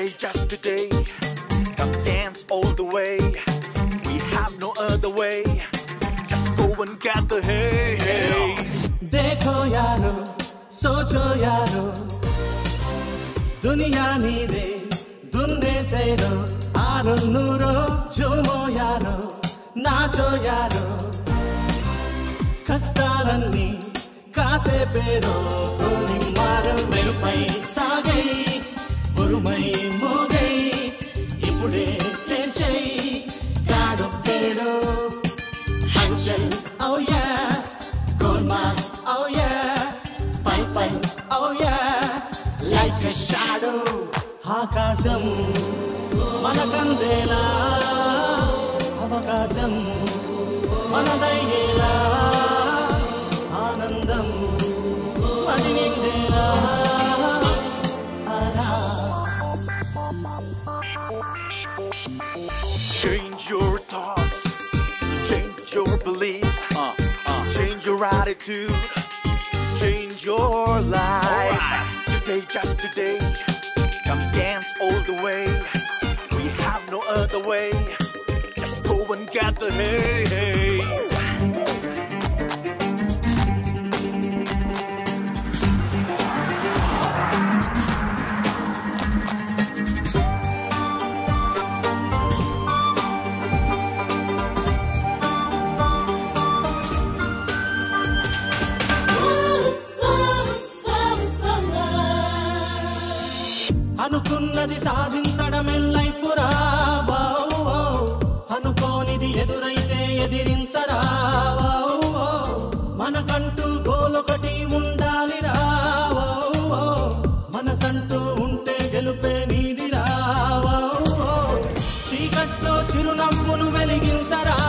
Today, just today, come dance all the way. We have no other way. Just go and get the hay, hey. Dekho yaro, socho yaro, duniya neede, dunne sero, aro nuro, jumo yaro, nacho yaro, kastalanni, kaase pero, toni maro merupai sagai, urumai mogai, ipude telchai, kado pedo, hanchal, oh yeah, golmaal, oh yeah, pai pai, oh yeah, like a shadow, ఆకాశం మనకందేలా, అవకాశం మనదయ్యేలా, ఆనందం అది నిండేలా. Change your thoughts, change your beliefs, change your attitude, change your life. Today, just today, come dance all the way. We have no other way. Just go and get the hay, hey. అనుకున్నది సాధించడమే life రా, అనుకోనిది ఎదురైతే ఎదిరించరా, మనకంటూ గోలొకటి ఉండాలిరా, మనసంటూ ఉంటే గెలుపే నీదిరా, చీకట్లో చిరునవ్వును వెలిగించరా,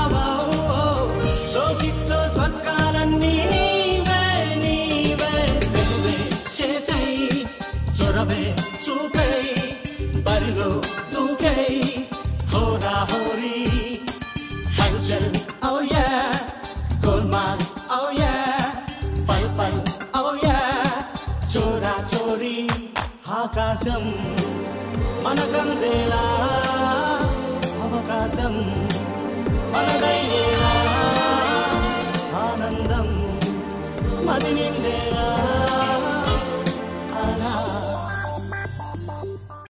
లోకిట్లో స్వర్గాలన్నీ నీవే నీవే, వెలువే చేసై చొరవే చూపై, బరిలో దూకై, హోరా హోరీ, హల్చల్ oh yeah, golmaal oh yeah, పల్ పల్ oh yeah, చోరా చోరీ, ఆకాశం మనకందేలా, అవకాశం మనదయ్యేలా.